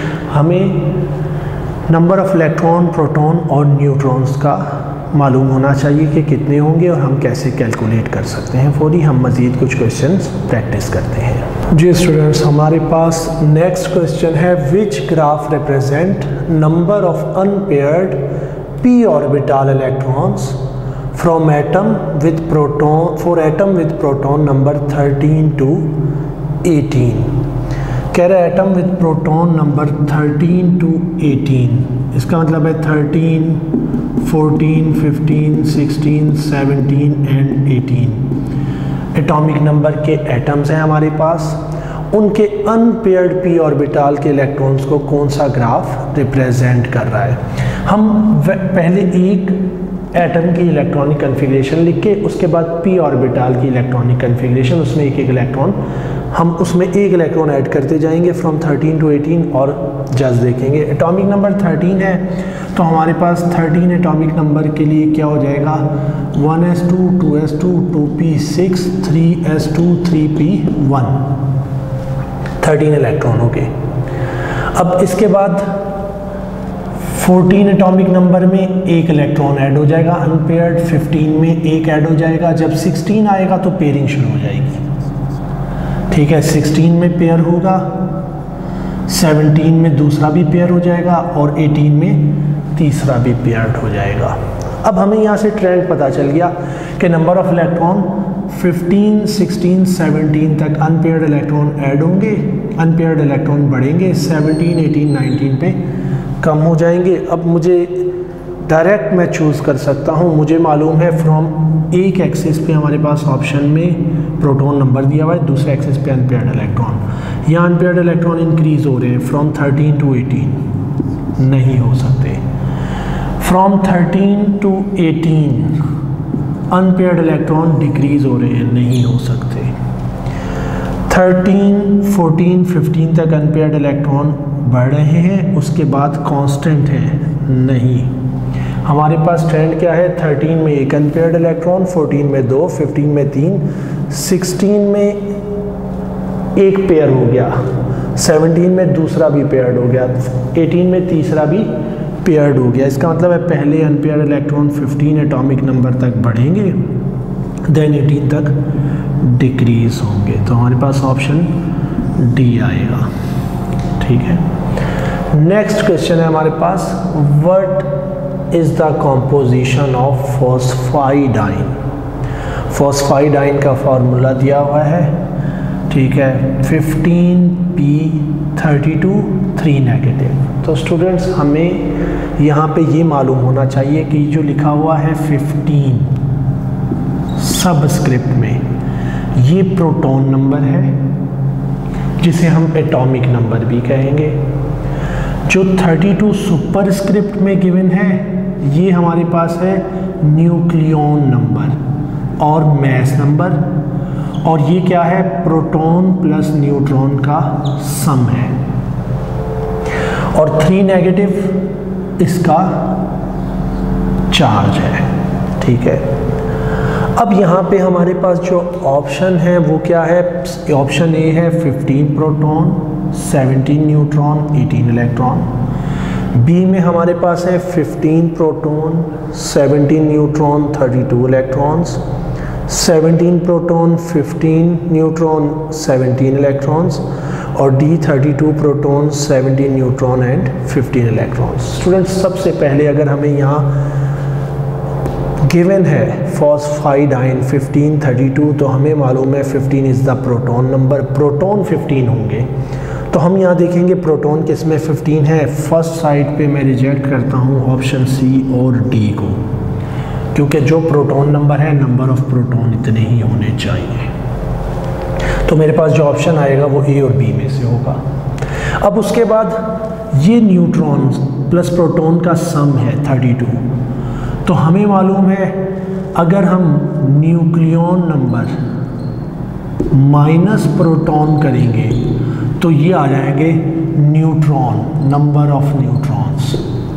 हमें नंबर ऑफ़ इलेक्ट्रॉन, प्रोटॉन और न्यूट्रॉन्स का मालूम होना चाहिए कि कितने होंगे और हम कैसे कैलकुलेट कर सकते हैं। फौरी हम मज़ीद कुछ क्वेश्चंस प्रैक्टिस करते हैं। जी स्टूडेंट्स, हमारे पास नेक्स्ट क्वेश्चन है, which graph represent number of unpaired P orbital electrons from atom with proton for atom with proton number thirteen to eighteen. कह रहा है atom with proton number thirteen to eighteen, इसका मतलब है thirteen, fourteen, fifteen, sixteen, seventeen and eighteen atomic number के atoms हैं हमारे पास। उनके अनपेयर्ड पी ऑर्बिटल के इलेक्ट्रॉन्स को कौन सा ग्राफ रिप्रेजेंट कर रहा है। हम पहले एक एटम की इलेक्ट्रॉनिक कन्फिग्रेशन लिख के उसके बाद पी ऑर्बिटल की इलेक्ट्रॉनिक कन्फिग्रेशन, उसमें एक एक इलेक्ट्रॉन, हम उसमें एक इलेक्ट्रॉन ऐड करते जाएंगे फ्रॉम थर्टीन टू एटीन और जस्ट देखेंगे। एटॉमिक नंबर थर्टीन है तो हमारे पास थर्टीन एटॉमिक नंबर के लिए क्या हो जाएगा, one S two, two S two, two P six, three S two, three P one, thirteen electron हो गए। अब इसके बाद फोर्टीन एटॉमिक नंबर में एक इलेक्ट्रॉन ऐड हो जाएगा अनपेयर्ड, फिफ्टीन में एक ऐड हो जाएगा, जब सिक्सटीन आएगा तो पेयरिंग शुरू हो जाएगी। ठीक है, सिक्सटीन में पेयर होगा, सेवनटीन में दूसरा भी पेयर हो जाएगा और एटीन में तीसरा भी पेयर्ड हो जाएगा। अब हमें यहाँ से ट्रेंड पता चल गया कि number of electron fifteen, sixteen, seventeen तक अनपेयर्ड इलेक्ट्रॉन ऐड होंगे, अनपेयर्ड इलेक्ट्रॉन बढ़ेंगे, सेवनटीन, एटीन, नाइनटीन पे कम हो जाएंगे। अब मुझे डायरेक्ट मैं चूज़ कर सकता हूँ, मुझे मालूम है फ्रॉम एक एक्सिस पे हमारे पास ऑप्शन में प्रोटॉन नंबर दिया हुआ है, दूसरे एक्सिस पे अनपेयर्ड इलेक्ट्रॉन। यहाँ अनपेयर्ड इलेक्ट्रॉन इंक्रीज हो रहे हैं फ्रॉम थर्टीन टू एटीन, नहीं हो सकते। From thirteen to eighteen unpaired electron decrease हो रहे हैं, नहीं हो सकते। थर्टीन, फोर्टीन, फिफ्टीन तक अनपेयर्ड इलेक्ट्रॉन बढ़ रहे हैं, उसके बाद कांस्टेंट है, नहीं। हमारे पास ट्रेंड क्या है, थर्टीन में एक अनपेयर्ड इलेक्ट्रॉन, फोर्टीन में दो, फिफ्टीन में तीन, सिक्सटीन में एक पेयर हो गया, सेवनटीन में दूसरा भी पेयर्ड हो गया, एटीन में तीसरा भी पेयर्ड हो गया। इसका मतलब है पहले unpaired electron fifteen atomic number तक बढ़ेंगे, देन एटीन तक डिक्रीज होंगे। तो हमारे पास ऑप्शन डी आएगा। ठीक है, नेक्स्ट क्वेश्चन है हमारे पास, what is the composition of phosphidine. Phosphidine का फॉर्मूला दिया हुआ है। ठीक है, fifteen P thirty two three negative. तो स्टूडेंट्स हमें यहाँ पे ये मालूम होना चाहिए कि जो लिखा हुआ है फिफ्टीन सबस्क्रिप्ट में, ये प्रोटॉन नंबर है जिसे हम एटॉमिक नंबर भी कहेंगे। जो थर्टी टू सुपरस्क्रिप्ट में गिवन है, ये हमारे पास है न्यूक्लियॉन नंबर और मैस नंबर, और ये क्या है, प्रोटॉन प्लस न्यूट्रॉन का सम है। और थ्री नेगेटिव इसका चार्ज है। ठीक है, अब यहाँ पे हमारे पास जो ऑप्शन है वो क्या है, ऑप्शन ए है fifteen proton, seventeen neutron, eighteen electron. B में हमारे पास है fifteen proton, seventeen neutron, thirty two electrons, seventeen proton, fifteen neutron, seventeen electrons, और D thirty two proton, seventeen neutron and fifteen electrons. Students सबसे पहले अगर हमें यहाँ गिवन है फॉस्फाइडाइन फिफ्टीन, थर्टी टू, तो हमें मालूम है fifteen is the proton number, proton fifteen होंगे। तो हम यहाँ देखेंगे प्रोटॉन किस में फिफ्टीन है। फर्स्ट साइड पे मैं रिजेक्ट करता हूँ ऑप्शन सी और डी को, क्योंकि जो प्रोटॉन नंबर है, नंबर ऑफ प्रोटॉन इतने ही होने चाहिए। तो मेरे पास जो ऑप्शन आएगा वो ए और बी में से होगा। अब उसके बाद ये न्यूट्रॉन प्लस प्रोटॉन का सम है थर्टी टू, तो हमें मालूम है अगर हम न्यूक्लियॉन नंबर माइनस प्रोटॉन करेंगे तो ये आ जाएंगे neutron, number of neutrons.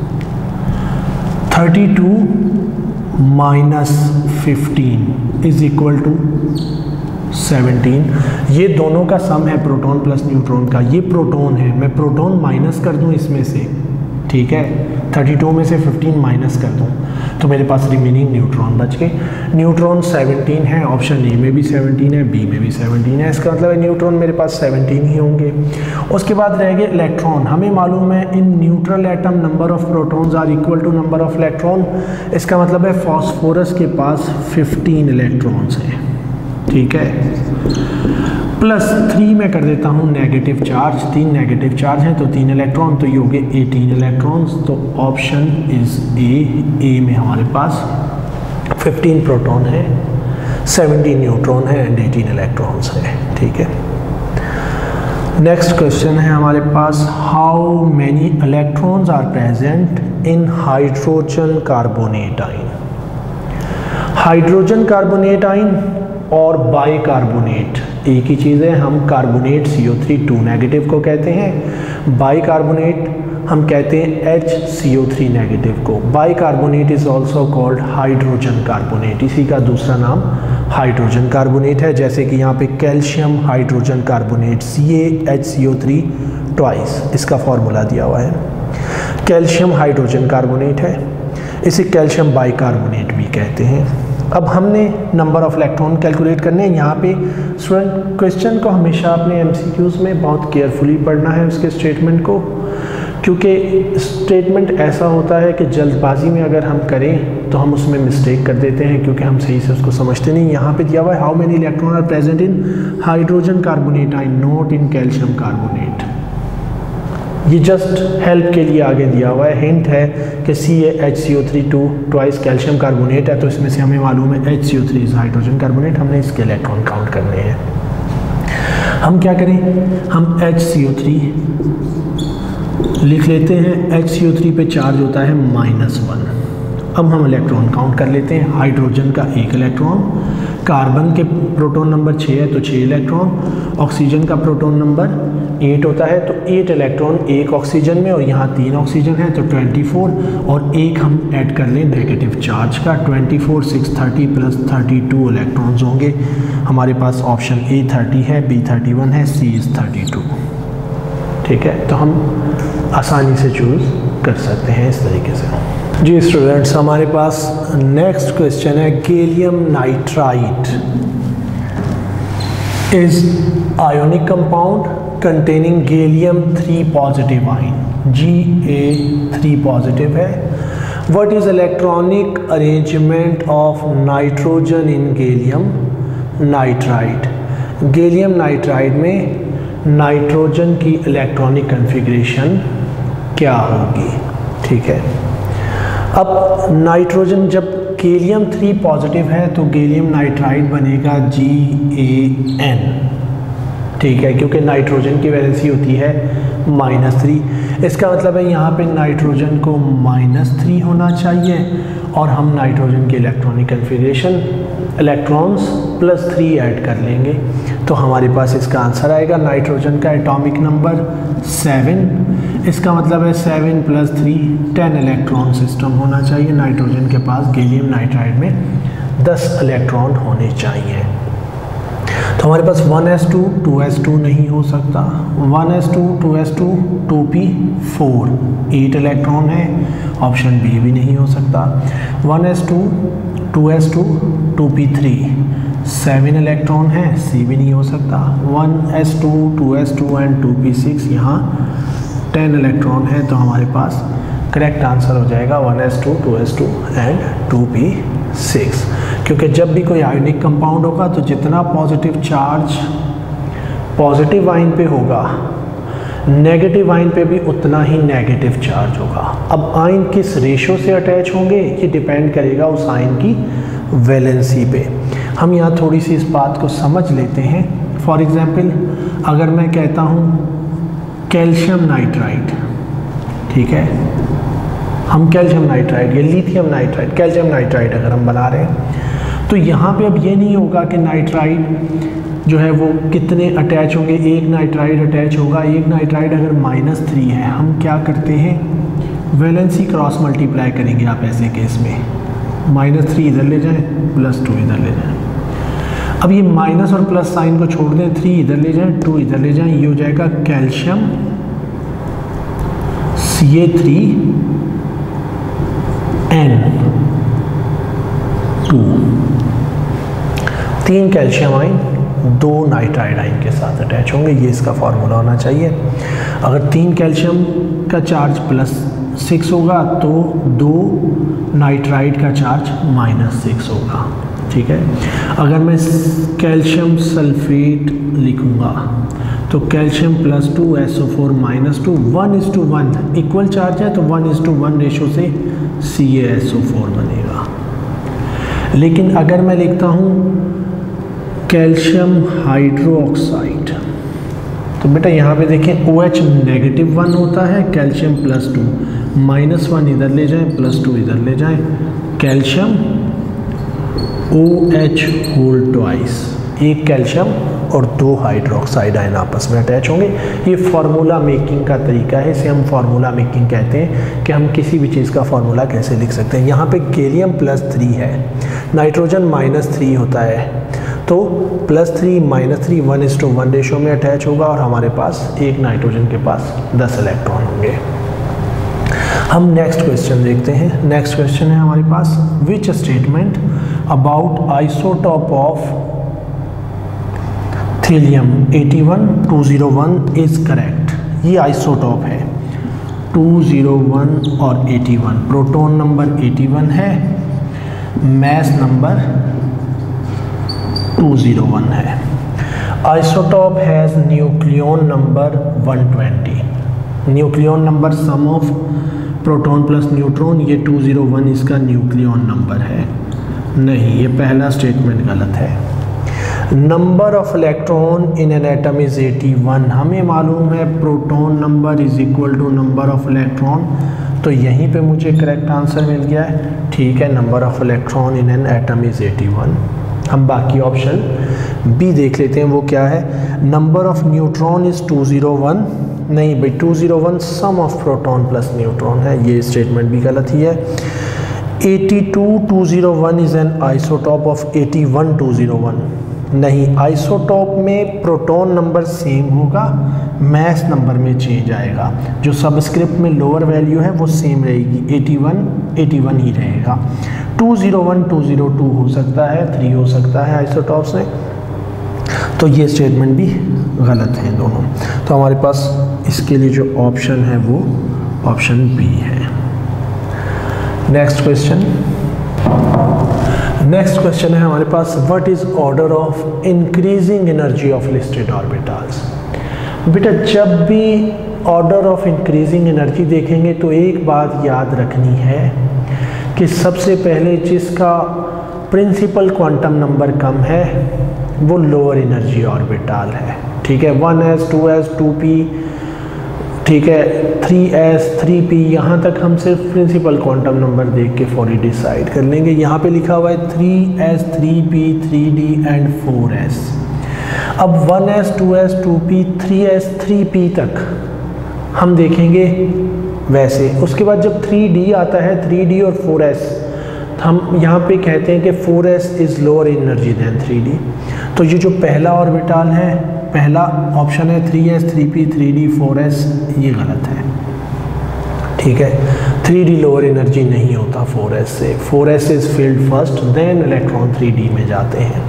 Thirty two minus fifteen is equal to seventeen. ये दोनों का सम है प्रोटॉन प्लस न्यूट्रॉन का। ये प्रोटॉन है, मैं प्रोटॉन माइनस कर दूं इसमें से, ठीक है, थर्टी टू में से फिफ्टीन माइनस कर दूं तो मेरे पास रिमेनिंग न्यूट्रॉन बच गए। न्यूट्रॉन सेवनटीन है, ऑप्शन ए में भी सेवनटीन है, बी में भी सेवनटीन है। इसका मतलब है न्यूट्रॉन मेरे पास सेवनटीन ही होंगे। उसके बाद रह गए इलेक्ट्रॉन। हमें मालूम है in neutral atom number of protons are equal to number of electron. इसका मतलब है फॉस्फोरस के पास फिफ्टीन इलेक्ट्रॉन्स हैं, ठीक है। प्लस थ्री में कर देता हूँ नेगेटिव चार्ज, तीन नेगेटिव चार्ज हैं तो तीन इलेक्ट्रॉन, तो ये हो गए एटीन इलेक्ट्रॉन्स। तो ऑप्शन इज ए। ए में हमारे पास फिफ्टीन प्रोटॉन है, सेवनटीन न्यूट्रॉन है एंड एटीन इलेक्ट्रॉन्स है, ठीक है। नेक्स्ट क्वेश्चन है हमारे पास, how many electrons are present in hydrogen carbonate ion. Hydrogen carbonate ion और बाइकार्बोनेट एक ही चीज़ है। हम carbonate C O three two negative को कहते हैं, बाइकार्बोनेट हम कहते हैं H C O three negative को। Bicarbonate is also called hydrogen carbonate, इसी का दूसरा नाम हाइड्रोजन कार्बोनेट है। जैसे कि यहाँ पे calcium hydrogen carbonate C A H C O three twice, इसका फॉर्मूला दिया हुआ है। कैल्शियम हाइड्रोजन कार्बोनेट है, इसे कैल्शियम बाइकार्बोनेट भी कहते हैं। अब हमने नंबर ऑफ इलेक्ट्रॉन कैलकुलेट करने हैं। यहाँ पे स्टूडेंट क्वेश्चन को हमेशा अपने एमसीक्यूज़ में बहुत केयरफुली पढ़ना है उसके स्टेटमेंट को, क्योंकि स्टेटमेंट ऐसा होता है कि जल्दबाजी में अगर हम करें तो हम उसमें मिस्टेक कर देते हैं क्योंकि हम सही से उसको समझते नहीं। यहाँ पे दिया हुआ है how many electron are present in hydrogen carbonate ion not in calcium carbonate. ये जस्ट हेल्प के लिए आगे दिया हुआ है, हिंट है कि C A H C O three two twice calcium carbonate है, तो इसमें से हमें मालूम है H C O three is hydrogen carbonate, हमने इसके इलेक्ट्रॉन काउंट करने हैं। हम क्या करें, हम एच सी ओ थ्री लिख लेते हैं, एच सी ओ थ्री पे चार्ज होता है माइनस वन। अब हम इलेक्ट्रॉन काउंट कर लेते हैं, हाइड्रोजन का एक इलेक्ट्रॉन, कार्बन के प्रोटॉन नंबर छः है तो छः इलेक्ट्रॉन, ऑक्सीजन का प्रोटॉन नंबर एट होता है तो एट इलेक्ट्रॉन एक ऑक्सीजन में, और यहाँ तीन ऑक्सीजन है तो ट्वेंटी फोर, और एक हम ऐड कर लें नेगेटिव चार्ज का, twenty four six thirty plus thirty two electrons होंगे। हमारे पास ऑप्शन ए थर्टी है, बी थर्टी वन है, सी इज़ थर्टी टू। ठीक है, तो हम आसानी से चूज़ कर सकते हैं इस तरीके से। जी स्टूडेंट्स, हमारे पास नेक्स्ट क्वेश्चन है, gallium nitride is ionic compound containing gallium three positive ion, G A three positive है। What is electronic arrangement of nitrogen in gallium nitride? Gallium nitride में नाइट्रोजन की इलेक्ट्रॉनिक कन्फिग्रेशन क्या होगी? ठीक है, अब नाइट्रोजन जब गैलियम थ्री पॉजिटिव है तो गैलियम नाइट्राइड बनेगा जी ए एन। ठीक है, क्योंकि नाइट्रोजन की वैलेंसी होती है माइनस थ्री, इसका मतलब है यहाँ पे नाइट्रोजन को माइनस थ्री होना चाहिए, और हम नाइट्रोजन की electronic configuration electrons plus three add कर लेंगे तो हमारे पास इसका आंसर आएगा नाइट्रोजन का एटॉमिक नंबर सेवन। इसका मतलब है seven plus three ten electron system होना चाहिए। नाइट्रोजन के पास गैलियम नाइट्राइड में दस इलेक्ट्रॉन होने चाहिए। तो हमारे पास one S two two S two नहीं हो सकता, one S two two S two two P four eight electron है, ऑप्शन बी भी नहीं हो सकता। One S two two S two two P three seven electron है, सी भी नहीं हो सकता। One S two two S two and two P six यहाँ टेन इलेक्ट्रॉन है, तो हमारे पास करेक्ट आंसर हो जाएगा one S two two S two and two P six, क्योंकि जब भी कोई आयोनिक कंपाउंड होगा तो जितना पॉजिटिव चार्ज पॉजिटिव आयन पे होगा नेगेटिव आयन पे भी उतना ही नेगेटिव चार्ज होगा। अब आयन किस रेशो से अटैच होंगे ये डिपेंड करेगा उस आयन की वैलेंसी पे। हम यहाँ थोड़ी सी इस बात को समझ लेते हैं। फॉर एग्जांपल अगर मैं कहता हूँ कैल्शियम नाइट्राइड, ठीक है, हम कैल्शियम नाइट्राइड या लिथियम नाइट्राइड कैल्शियम नाइट्राइड अगर हम बना रहे हैं तो यहाँ पे अब ये नहीं होगा कि नाइट्राइड जो है वो कितने अटैच होंगे, एक नाइट्राइड अटैच होगा। एक नाइट्राइड अगर माइनस थ्री है, हम क्या करते हैं वैलेंसी क्रॉस मल्टीप्लाई करेंगे। आप ऐसे केस में माइनस थ्री इधर ले जाएं प्लस टू इधर ले जाएं। अब ये माइनस और प्लस साइन को छोड़ दें, थ्री इधर ले जाएं टू इधर ले जाएं, ये हो जाएगा calcium C A three N two, तीन कैल्शियम आयन दो नाइट्राइड आयन के साथ अटैच होंगे। ये इसका फॉर्मूला होना चाहिए। अगर तीन कैल्शियम का चार्ज प्लस सिक्स होगा तो दो नाइट्राइड का चार्ज माइनस सिक्स होगा। ठीक है, अगर मैं कैल्शियम सल्फेट लिखूँगा तो calcium plus two S O four minus two, one is to one equal charge है तो one is to one ratio से C A S O four बनेगा। लेकिन अगर मैं लिखता हूँ कैल्शियम हाइड्रोक्साइड तो बेटा यहाँ पे देखें ओ एच नेगेटिव वन होता है, calcium plus two minus one इधर ले जाएं प्लस टू इधर ले जाएं, calcium O H whole twice, एक कैल्शियम और दो हाइड्रोक्साइड आयन आपस में अटैच होंगे। ये फार्मूला मेकिंग का तरीका है, इसे हम फार्मूला मेकिंग कहते हैं कि हम किसी भी चीज़ का फार्मूला कैसे लिख सकते हैं। यहाँ पे गैलियम प्लस थ्री है, नाइट्रोजन माइनस थ्री होता है, तो plus three minus three one is to one ratio में अटैच होगा और हमारे पास एक नाइट्रोजन के पास दस इलेक्ट्रॉन होंगे। हम नेक्स्ट क्वेश्चन देखते हैं। नेक्स्ट क्वेश्चन है हमारे पास, which statement about isotope of thallium eighty one two zero one is correct. ये आइसोटॉप है टू ज़ीरो वन और eighty one, proton number eighty one है, mass number two zero one है। Isotope has nucleon number one twenty. Nucleon number sum of proton plus neutron, ये two zero one इसका nucleon number है। नहीं, ये पहला statement गलत है। Number of electron in an atom is eighty one. हमें मालूम है proton number is equal to number of electron, तो यहीं पे मुझे करेक्ट आंसर मिल गया है। ठीक है, number of electron in an atom is eighty one. हम बाकी ऑप्शन बी देख लेते हैं, वो क्या है। Number of neutron is two zero one. नहीं भाई, two zero one sum of proton plus neutron है, ये स्टेटमेंट भी गलत ही है। Eighty two two zero one is an isotope of eighty one two zero one. नहीं, आइसोटॉप में प्रोटॉन नंबर सेम होगा, मास नंबर में चेंज आएगा। जो सबस्क्रिप्ट में लोअर वैल्यू है वो सेम रहेगी, एटी वन एटी वन ही रहेगा। Two zero one two zero two हो सकता है, थ्री हो सकता है आइसोटॉप्स में, तो ये स्टेटमेंट भी गलत हैं दोनों। तो हमारे पास इसके लिए जो ऑप्शन है वो ऑप्शन बी है। नेक्स्ट क्वेश्चन नेक्स्ट क्वेश्चन है हमारे पास, what is order of increasing energy of listed orbitals. बेटा जब भी ऑर्डर ऑफ इंक्रीजिंग एनर्जी देखेंगे तो एक बात याद रखनी है कि सबसे पहले जिसका प्रिंसिपल क्वांटम नंबर कम है वो लोअर एनर्जी ऑर्बिटल है। ठीक है, one S two S two p, ठीक है, थ्री एस थ्री पी, यहाँ तक हम सिर्फ प्रिंसिपल क्वांटम नंबर देख के फॉर ही डिसाइड कर लेंगे। यहाँ पे लिखा हुआ है three s three p three D and four s. अब one S two S two P three s three p तक हम देखेंगे वैसे। उसके बाद जब थ्री डी आता है, थ्री डी और फोर एस, हम यहाँ पे कहते हैं कि four s is lower energy than three d. तो ये जो पहला ऑर्बिटल है, पहला ऑप्शन है three s three p three d four s, ये गलत है। ठीक है, थ्री डी लोअर एनर्जी नहीं होता फोर एस से। Four s is filled first, then electron three d में जाते हैं।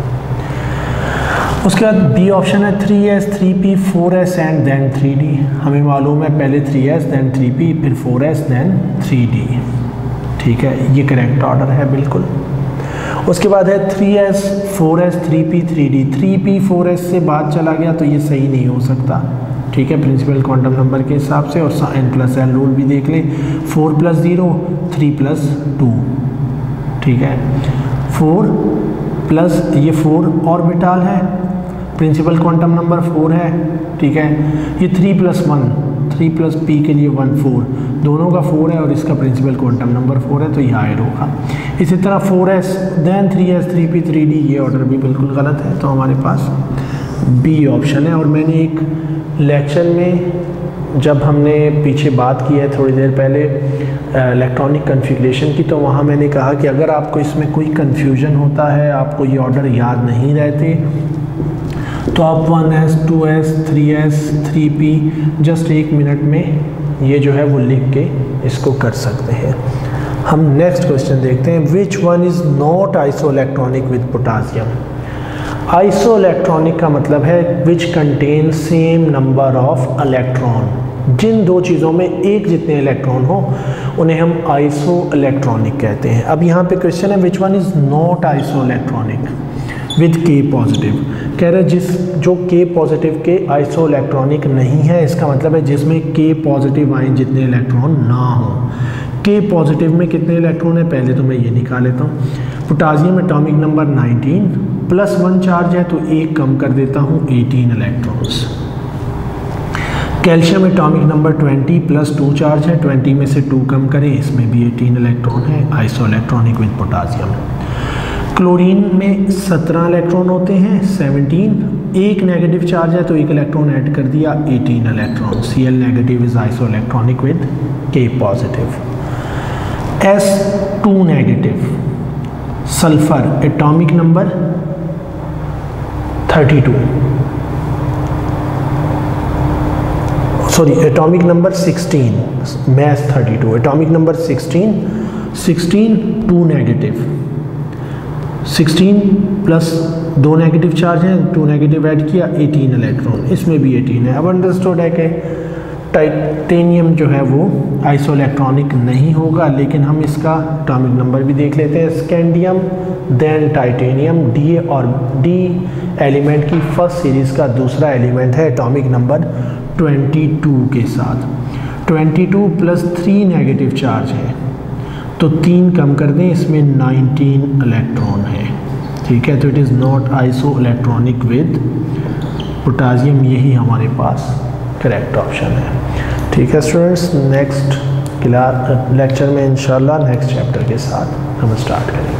उसके बाद बी ऑप्शन है three s three p four s and then three d. हमें मालूम है पहले three s then three p फिर four s then three d. ठीक है, ये करेक्ट ऑर्डर है बिल्कुल। उसके बाद है three s four s three p three d. Three p four s से बाद चला गया तो ये सही नहीं हो सकता। ठीक है, प्रिंसिपल क्वांटम नंबर के हिसाब से, और एन प्लस एल रूल भी देख ले, four plus zero three plus two. ठीक है, फोर प्लस ये फोर ऑर्बिटल है, प्रिंसिपल क्वांटम नंबर फोर है। ठीक है, ये three plus one, three plus p के लिए वन, फोर, दोनों का फोर है और इसका प्रिंसिपल क्वांटम नंबर फोर है, तो ये हायर होगा। इसी तरह four s then three s three p three d, ये ऑर्डर भी बिल्कुल गलत है, तो हमारे पास बी ऑप्शन है। और मैंने एक लेक्चर में जब हमने पीछे बात की है थोड़ी देर पहले इलेक्ट्रॉनिक कन्फिग्रेशन की, तो वहाँ मैंने कहा कि अगर आपको इसमें कोई कन्फ्यूजन होता है, आपको ये ऑर्डर याद नहीं रहते, तो आप one S two s three s three p just एक मिनट में ये जो है वो लिख के इसको कर सकते हैं। हम नेक्स्ट क्वेश्चन देखते हैं, which one is not isoelectronic with potassium. Isoelectronic का मतलब है which contain same number of electron. जिन दो चीज़ों में एक जितने इलेक्ट्रॉन हो उन्हें हम आइसो इलेक्ट्रॉनिक कहते हैं। अब यहाँ पे क्वेश्चन है which one is not isoelectronic with K positive. कह रहे जिस जो के पॉजिटिव के आइसो इलेक्ट्रॉनिक नहीं है, इसका मतलब है जिसमें के पॉजिटिव आयन जितने इलेक्ट्रॉन ना हो। के पॉजिटिव में कितने इलेक्ट्रॉन है, पहले तो मैं ये निकाल लेता हूँ। Potassium atomic number nineteen, plus one charge है तो एक कम कर देता हूँ, eighteen electrons. Calcium atomic number twenty, plus two charge है, ट्वेंटी में से टू कम करें, इसमें भी एटीन इलेक्ट्रॉन है, isoelectronic with potassium. Chlorine में सत्रह इलेक्ट्रॉन होते हैं, सेवनटीन, एक नेगेटिव चार्ज है तो एक इलेक्ट्रॉन ऐड कर दिया, eighteen electron. C L negative is isoelectronic with K positive. S two negative, sulphur atomic number thirty two, sorry atomic number sixteen, mass thirty two, atomic number sixteen, sixteen two negative, sixteen plus दो negative charge हैं, two negative add किया, eighteen electron, इसमें भी eighteen है। अब understood है कि titanium जो है वो आइसोइलेक्ट्रॉनिक नहीं होगा, लेकिन हम इसका एटॉमिक नंबर भी देख लेते हैं। स्कैंडियम देन टाइटेनियम, डी और डी एलिमेंट की फर्स्ट सीरीज़ का दूसरा एलिमेंट है एटॉमिक नंबर बाईस के साथ। बाईस प्लस थ्री नेगेटिव चार्ज है, तो तीन कम कर दें, इसमें नाइनटीन इलेक्ट्रॉन है, ठीक है। तो it is not isoelectronic with potassium, यही हमारे पास करेक्ट ऑप्शन है, ठीक है स्टूडेंट्स। नेक्स्ट क्लास लेक्चर में इंशाल्लाह नेक्स्ट चैप्टर के साथ हम स्टार्ट करेंगे।